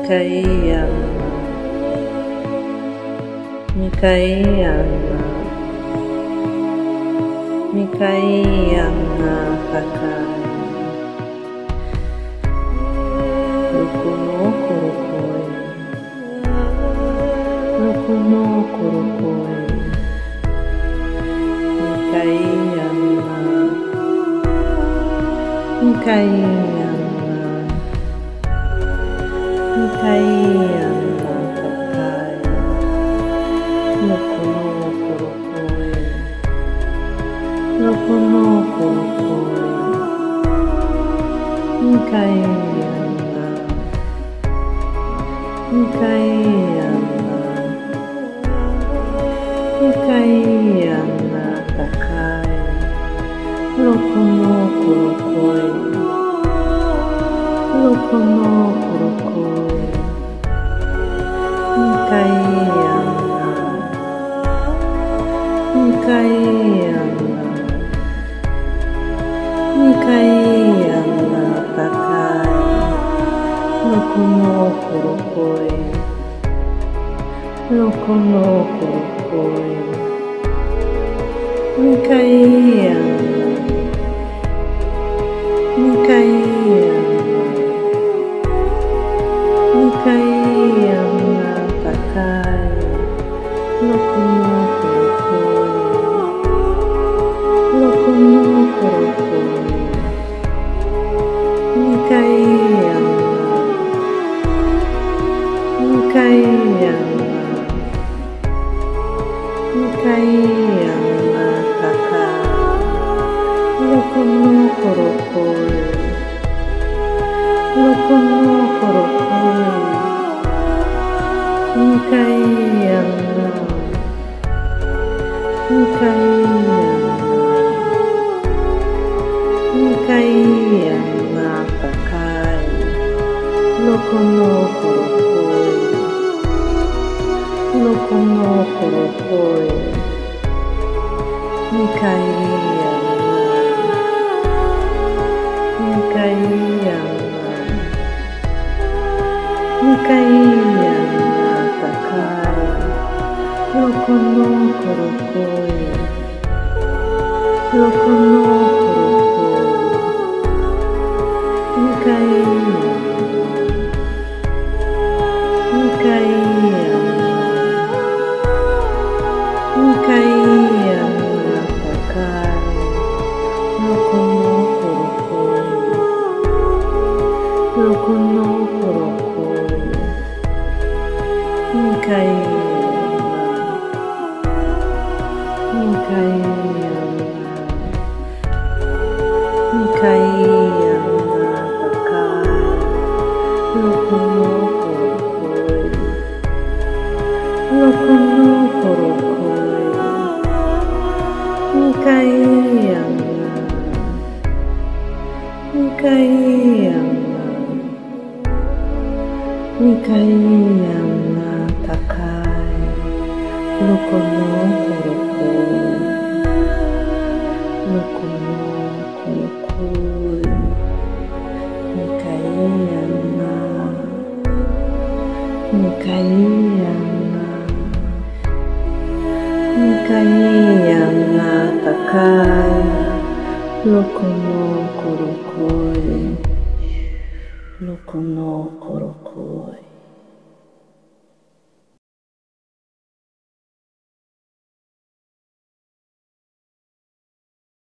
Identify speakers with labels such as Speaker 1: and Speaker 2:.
Speaker 1: Mikayama, Mikayama, Mikayama Takai, Rukunoko Rukoi, Rukunoko Rukoi, Mikayama, Mikayama, Mikayama Takai, Rukunoko Rukoi, Rukunoko Rukoi, Mikayama, Mikayama, Mikayama Takai, Rukunoko Rukoi, Rukunoko Rukoi, Mikayama, Mikayama, Mikayama Takai, Rukunoko Rukoi, Rukunoko Rukoi, Mikayama, Mikayama, Mikayama Takai, Rukunoko Rukoi, Rukunoko Rukoi, Mikayama, Mikayama, Mikayama Takai, Rukunoko Rukoi, Rukunoko Rukoi, Mikayama, Mikayama, Mikayama Takai, Rukunoko Rukoi, Rukunoko Rukoi, Mikayama, Mikayama, Mikayama Takai, Rukunoko Rukoi, Rukunoko Rukoi, Mikayama, Mikayama, Mikayama Takai, Rukunoko Rukoi, Rukunoko Rukoi, Mikayama, Mikayama, Mikayama Takai, Rukunoko Rukoi, Rukunoko Rukoi, Mikayama, Mikayama, Mikayama Takai, Rukunoko Rukoi, Rukunoko Rukoi, Mikayama, Mikayama, Mikayama Takai, Rukunoko Rukoi, Rukunoko Rukoi.